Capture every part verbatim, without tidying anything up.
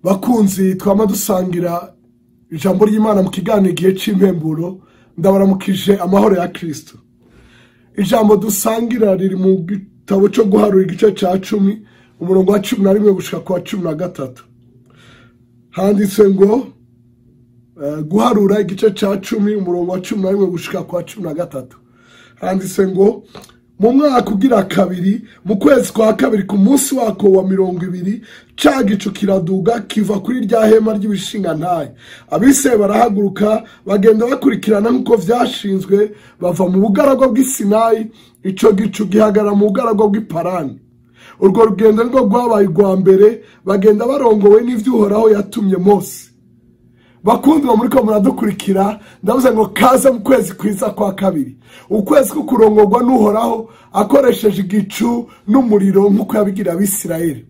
bakunzi twama dusangira ijambo ry'Imana mu kiganiro gihe c'impemburo, ndabaramukije amahoro ya Kristo. Ijambo dusangira riri mu gitabo cyo guharura igice ca cumi umurongo wa cumi na rimwe gushika kwa cumi na gatatu. Handitse ngo uh, guharura igice ca cumi umurongo wa cumi na rimwe gushika kwa cumi na gatatu. Handitse ngo mu mwaka ugira kabiri mu kwezi kwa kabiri ku munsi wako wa mirongo ibiri ca gicu kiraduga kiva kuri rya hema ry'ibishinga ntaye. Abise barahaguruka bagenda bakurikirana nkuko vyashinzwe bava mu bugaragwa bw'Isinayi, ico gicu gihagara mu bugaragwa bw'Iparani. Urwo rugendo nirwo rwabaye rwa mbere, bagenda barongowe n'ivy'Uhoraho yatumye Mose. Bakundwa muriko muradukurikira, ndavuze ngo kaza mu kwezi kwiza kwa kabiri, ukwezi ko kurongorwa n'Uhoraho akoresheje igicu n'umuriro nkuko yabigira Abisirayeli.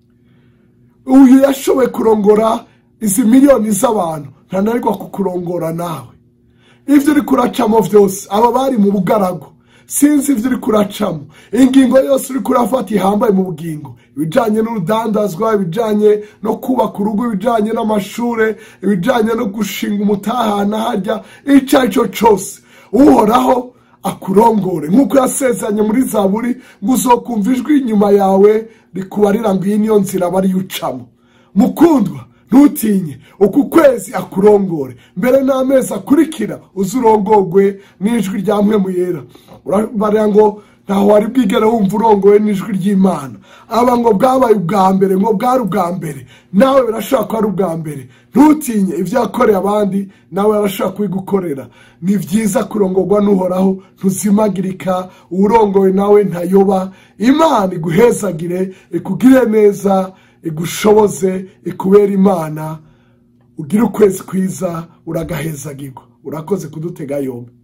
Uyu yashoboye kurongora izi miliyoni z'abantu, ntanarigwa kukurongora nawe. Ivyo uri kuracamo vyose, aba bari mu bugarago, sinzi ivyo uri kuracamo, ingingo yose uri kurafata ihambaye mu bugingo, ibijanye n'urudandazwa, ibijanye no kubaka urugo, ibijanye n'amashure, ibijanye no gushinga umutahana harya, ico ari cyo cose Uhoraho akurongore nkuko yasezeranye muri Zaburi ngo uzokumva ijwi inyuma yawe rikubarira ngo iyi niyo nzira bari ucamo. Mukundwa ntutinye, uku kwezi akurongore, mbere n'amezi akurikira uzurongorwe n'ijwi rya Mpwemu Yera. Urabara ngo ntaho wari bwigere wumva urongowe n'ijwi ry'Imana. Aba ngo bwabaye ubwa mbere, ngo bwari ubwa mbere, nawe birashobora ko ari ubwa mbere. Ntutinye, ivyo yakoreye abandi nawe arashobora kubigukorera. Ni vyiza kurongorwa n'Uhoraho, ntuzimagirika, urongowe nawe ntayoba. Imana iguhezagire, ikugire neza, igushoboze, ikubera Imana, ugire ukwezi kwiza, uragahezagirwa. Urakoze kudutega yombi.